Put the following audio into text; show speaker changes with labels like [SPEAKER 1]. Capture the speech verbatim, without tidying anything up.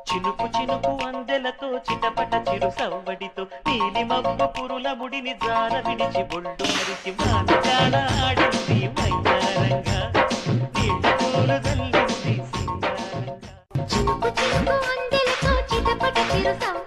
[SPEAKER 1] చినుకు చినుకు అందెలతో చిటపట చిరు సవ్వడితో నీలి మబ్బు పురుల ముడిని జార విడిచి బొళ్ళు మరిచి మానకాల ఆడింది మైదారంగా నీళ్ళ పూలు జల్లింది సింగారంగా
[SPEAKER 2] చినుకు చినుకు అందెలతో చిటపట చిరు